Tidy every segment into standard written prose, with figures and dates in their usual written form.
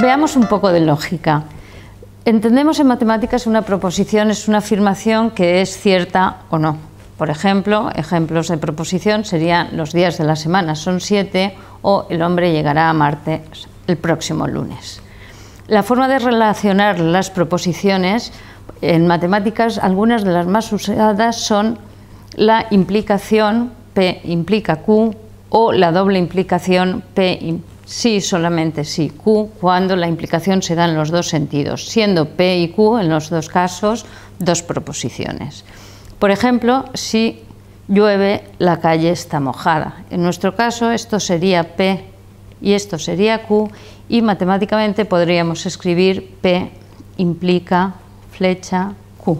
Veamos un poco de lógica. Entendemos en matemáticas una proposición es una afirmación que es cierta o no. Por ejemplo, ejemplos de proposición serían los días de la semana son 7 o el hombre llegará a Marte el próximo lunes. La forma de relacionar las proposiciones en matemáticas, algunas de las más usadas son la implicación P implica Q o la doble implicación P sí, solamente sí, Q, cuando la implicación se da en los dos sentidos, siendo P y Q en los dos casos dos proposiciones. Por ejemplo, si llueve, la calle está mojada. En nuestro caso, esto sería P y esto sería Q, y matemáticamente podríamos escribir P implica flecha Q.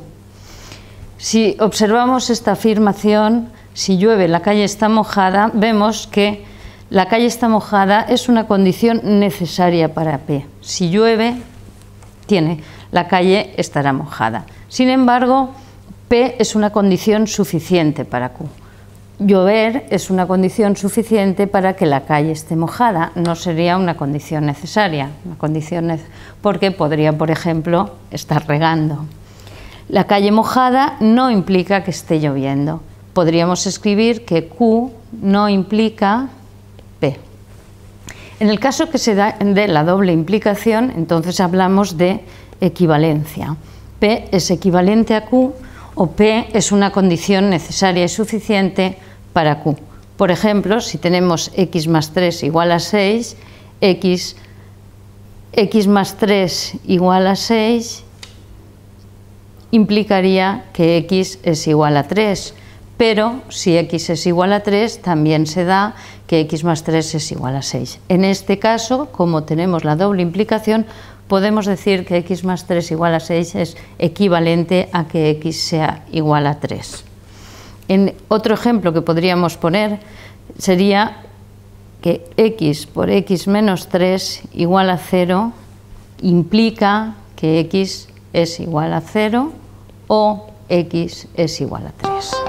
Si observamos esta afirmación, si llueve, la calle está mojada, vemos que la calle está mojada es una condición necesaria para P. Si llueve, la calle estará mojada. Sin embargo, P es una condición suficiente para Q. Llover es una condición suficiente para que la calle esté mojada, no sería una condición necesaria, porque podría, por ejemplo, estar regando. La calle mojada no implica que esté lloviendo. Podríamos escribir que Q no implica P. En el caso que se da de la doble implicación, entonces hablamos de equivalencia. P es equivalente a Q o P es una condición necesaria y suficiente para Q. Por ejemplo, si tenemos x más 3 igual a 6, x más 3 igual a 6 implicaría que x es igual a 3. Pero si x es igual a 3, también se da que x más 3 es igual a 6. En este caso, como tenemos la doble implicación, podemos decir que x más 3 igual a 6 es equivalente a que x sea igual a 3. En otro ejemplo que podríamos poner sería que x por x menos 3 igual a 0 implica que x es igual a 0 o x es igual a 3.